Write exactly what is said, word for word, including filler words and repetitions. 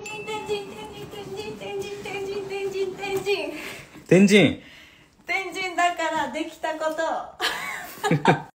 天神。 天神だからできたこと